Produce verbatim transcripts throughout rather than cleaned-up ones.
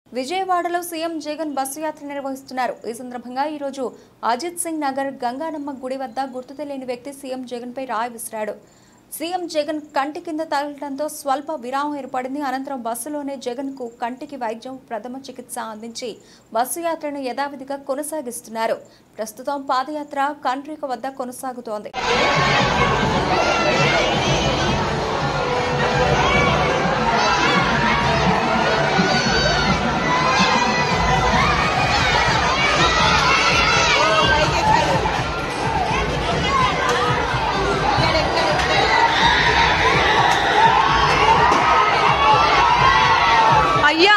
విజయవాడలో CM Jagan bus యాత్ర నిర్వహిస్తున్నారు. ఈ సందర్భంగా ఈ రోజు అజిత్ సింగ్ నగర్ గంగానమ్మ గుడి వద్ద గుర్తు తెలియని వ్యక్తి సీఎం జగన్ పై రాయి విసిరాడు. సీఎం జగన్ కంటి కింద తగలడంతో స్వల్ప విరామం ఏర్పడింది. అనంతరం బస్సులోనే జగన్ కు కంటికి వైద్యం, ప్రథమ చికిత్స అందించి బస్సు యాత్రను యథావిధిగా కొనసాగిస్తున్నారు. ప్రస్తుతం పాదయాత్ర కండ్రిక వద్ద కొనసాగుతోంది. అయ్యా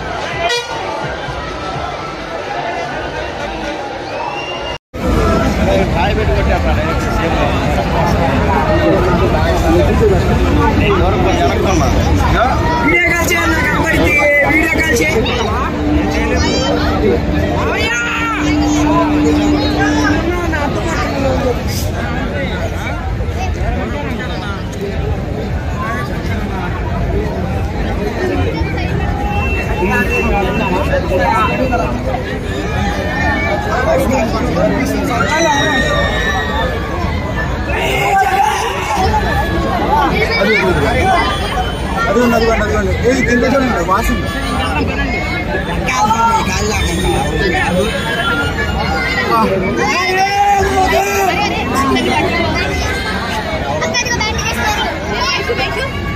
వాసింగ్ Thank you.